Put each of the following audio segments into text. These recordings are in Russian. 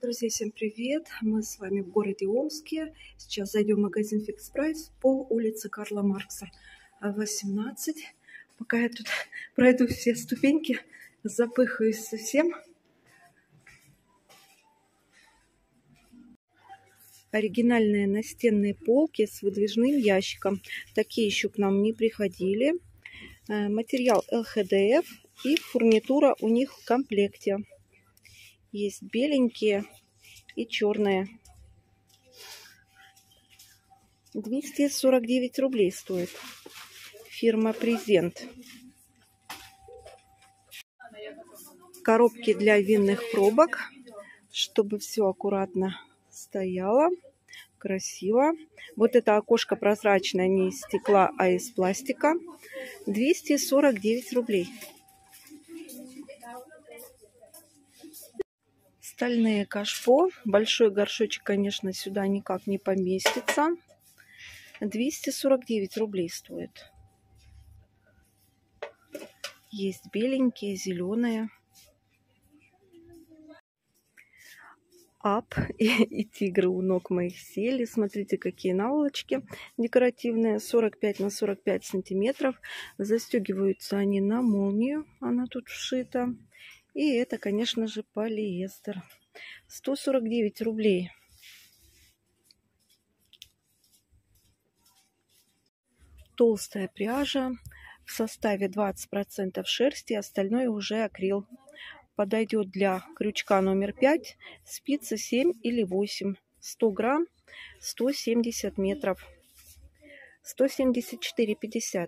Друзья, всем привет! Мы с вами в городе Омске. Сейчас зайдем в магазин Fix Price по улице Карла Маркса, 18. Пока я тут пройду все ступеньки, запыхаюсь совсем. Оригинальные настенные полки с выдвижным ящиком. Такие еще к нам не приходили. Материал ЛХДФ и фурнитура у них в комплекте. Есть беленькие и черные. 249 рублей стоит. Фирма Презент. Коробки для винных пробок, чтобы все аккуратно стояло, красиво. Вот это окошко прозрачное, не из стекла, а из пластика. 249 рублей. Стальные кашпо. Большой горшочек, конечно, сюда никак не поместится. 249 рублей стоит. Есть беленькие, зеленые. Ап и тигры у ног моих сели. Смотрите, какие наволочки декоративные. 45 на 45 сантиметров. Застегиваются они на молнию. Она тут вшита. И это, конечно же, полиэстер. 149 рублей. Толстая пряжа. В составе 20% шерсти, остальное уже акрил. Подойдет для крючка номер 5, спицы 7 или 8. 100 грамм, 170 метров. 174,50.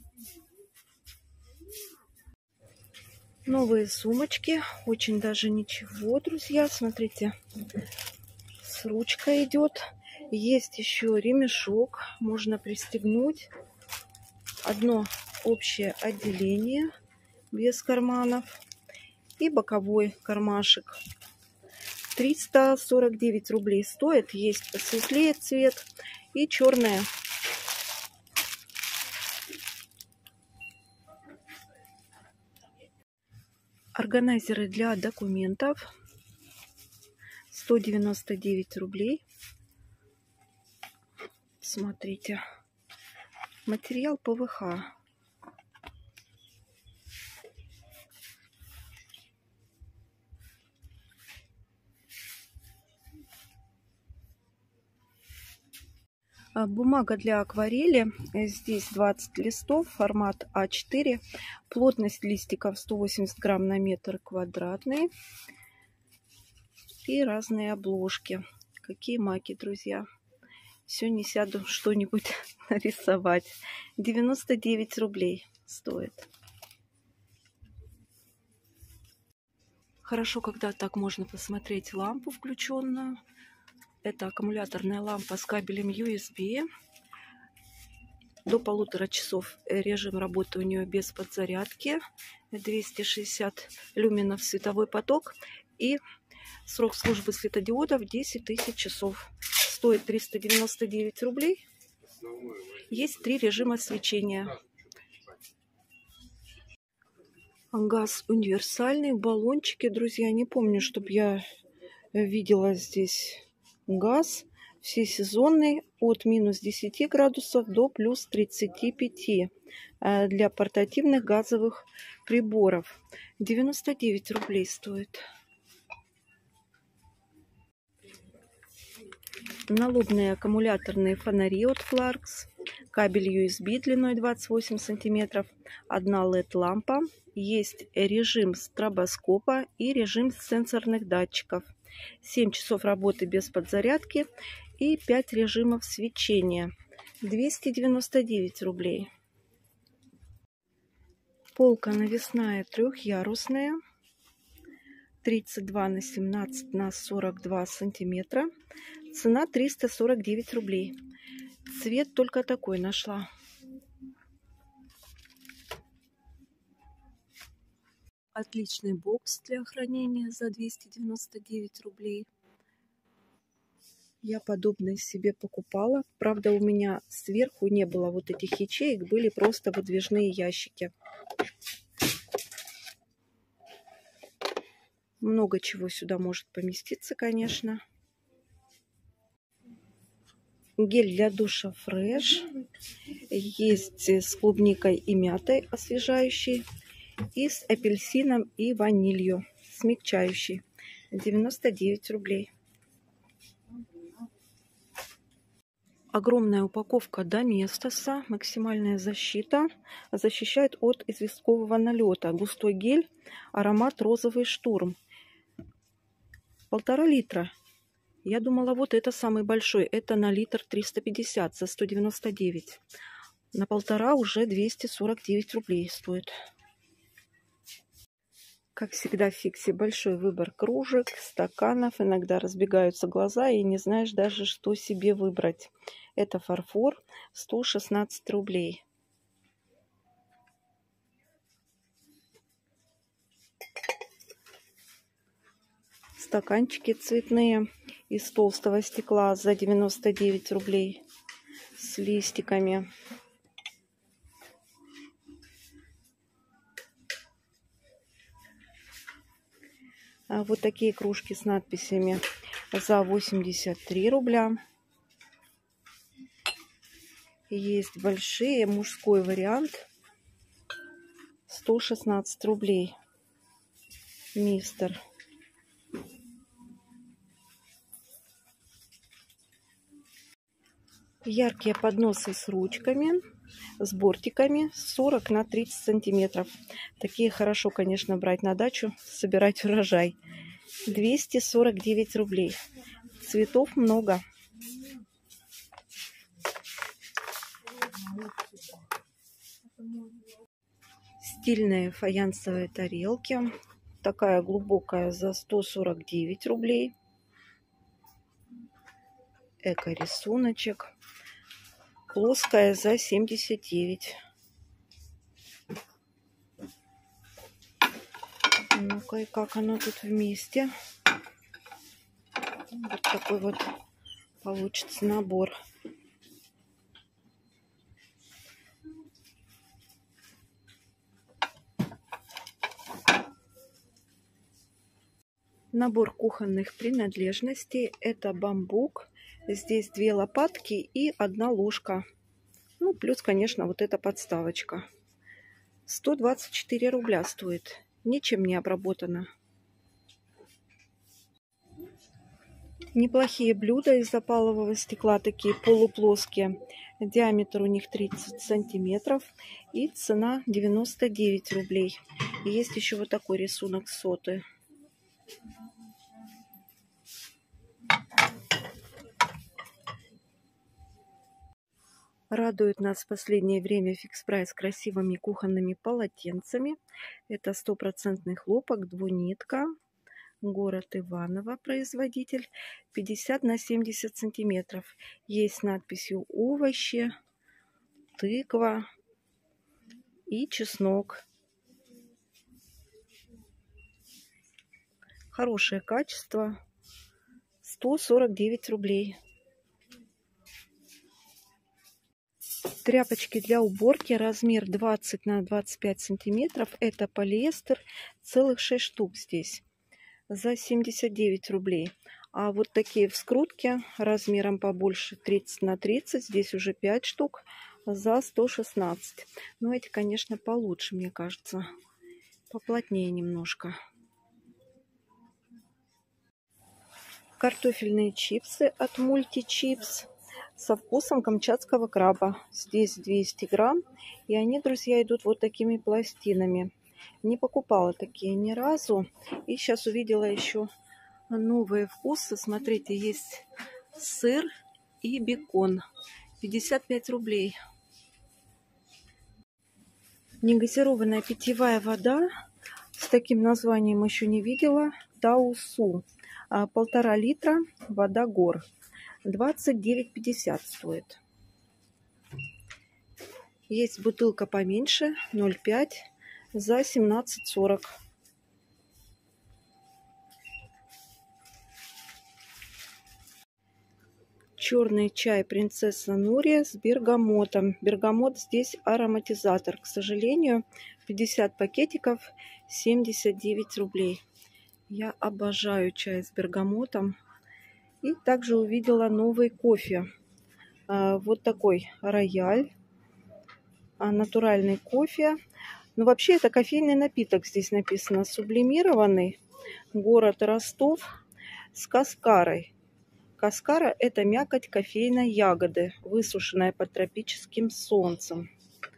Новые сумочки. Очень даже ничего, друзья. Смотрите, с ручкой идет. Есть еще ремешок. Можно пристегнуть. Одно общее отделение без карманов. И боковой кармашек. 349 рублей стоит. Есть посветлее цвет и черная. Органайзеры для документов. 199 рублей. Смотрите. Материал ПВХ. Бумага для акварели. Здесь 20 листов, формат А4. Плотность листиков 180 грамм на метр квадратный. И разные обложки. Какие маки, друзья. Сегодня сяду что-нибудь нарисовать. 99 рублей стоит. Хорошо, когда так можно посмотреть лампу включенную. Это аккумуляторная лампа с кабелем USB. До 1,5 часов режим работы у нее без подзарядки. 260 люменов световой поток. И срок службы светодиодов 10 тысяч часов. Стоит 399 рублей. Есть 3 режима свечения. Газ универсальный. Баллончики, друзья. Не помню, чтобы я видела здесь газ. Все сезонные, от минус 10 градусов до плюс 35 для портативных газовых приборов. 99 рублей стоит. Налобные аккумуляторные фонари от Flarks. Кабель USB длиной 28 сантиметров. Одна LED-лампа. Есть режим стробоскопа и режим сенсорных датчиков. 7 часов работы без подзарядки и 5 режимов свечения. 299 рублей. Полка навесная трехъярусная. 32 на 17 на 42 сантиметра. Цена 349 рублей. Цвет только такой нашла. Отличный бокс для хранения за 299 рублей. Я подобное себе покупала. Правда, у меня сверху не было вот этих ячеек, были просто выдвижные ящики. Много чего сюда может поместиться, конечно. Гель для душа Fresh. Есть с клубникой и мятой освежающий. И с апельсином и ванилью смягчающий. 99 рублей. Огромная упаковка Доместоса. Максимальная защита. Защищает от известкового налета. Густой гель. Аромат розовый штурм. 1,5 литра. Я думала, вот это самый большой. Это на литр 350 за 199. На 1,5 уже 249 рублей стоит. Как всегда в Фиксе большой выбор кружек, стаканов. Иногда разбегаются глаза и не знаешь даже, что себе выбрать. Это фарфор, 116 рублей. Стаканчики цветные из толстого стекла за 99 рублей с листиками. А вот такие кружки с надписями за 83 рубля. Есть большие, мужской вариант, 116 рублей. Мистер. Яркие подносы с ручками, с бортиками 40 на 30 сантиметров. Такие хорошо, конечно, брать на дачу, собирать урожай. 249 рублей. Цветов много. Стильные фаянсовые тарелки. Такая глубокая за 149 рублей. Эко-рисуночек. Плоская за 79. Ну-ка, и как оно тут вместе. Вот такой вот получится набор. Набор кухонных принадлежностей. Это бамбук. Здесь 2 лопатки и 1 ложка. Ну, плюс, конечно, вот эта подставочка. 124 рубля стоит. Ничем не обработано. Неплохие блюда из запалового стекла. Такие полуплоские. Диаметр у них 30 сантиметров. И цена 99 рублей. И есть еще вот такой рисунок соты. Радует нас в последнее время фикс прайс красивыми кухонными полотенцами. Это 100% хлопок, двунитка. Город Иваново, производитель. 50 на 70 сантиметров. Есть с надписью овощи, тыква и чеснок. Хорошее качество. 149 рублей. Тряпочки для уборки, размер 20 на 25 сантиметров. Это полиэстер, целых 6 штук здесь. За 79 рублей. А вот такие в скрутке размером побольше, 30 на 30. Здесь уже 5 штук за 116. Но эти, конечно, получше, мне кажется. Поплотнее немножко. Картофельные чипсы от Мультичипс со вкусом камчатского краба. Здесь 200 грамм. И они, друзья, идут вот такими пластинами. Не покупала такие ни разу. И сейчас увидела еще новые вкусы. Смотрите, есть сыр и бекон. 55 рублей. Негазированная питьевая вода. С таким названием еще не видела. Таусу. 1,5 литра. Вода Гор. 29,50 стоит. Есть бутылка поменьше. 0,5 за 17,40. Черный чай принцесса Нури с бергамотом. Бергамот здесь ароматизатор. К сожалению, 50 пакетиков 79 рублей. Я обожаю чай с бергамотом. И также увидела новый кофе. Вот такой рояль. Натуральный кофе. Но вообще это кофейный напиток. Здесь написано сублимированный. Город Ростов с каскарой. Каскара – это мякоть кофейной ягоды, высушенная под тропическим солнцем.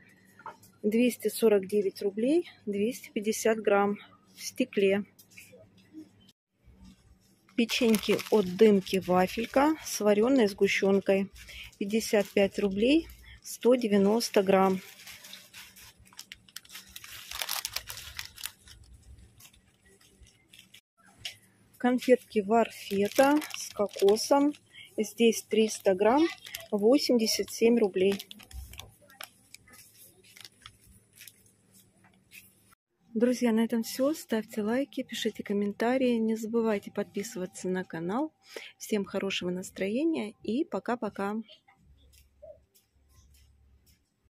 249 рублей, 250 грамм в стекле. Печеньки от Дымки вафелька с вареной сгущенкой. 55 рублей, 190 грамм. Конфетки Варфета с кокосом. Здесь 300 грамм, 87 рублей. Друзья, на этом все. Ставьте лайки, пишите комментарии. Не забывайте подписываться на канал. Всем хорошего настроения и пока-пока.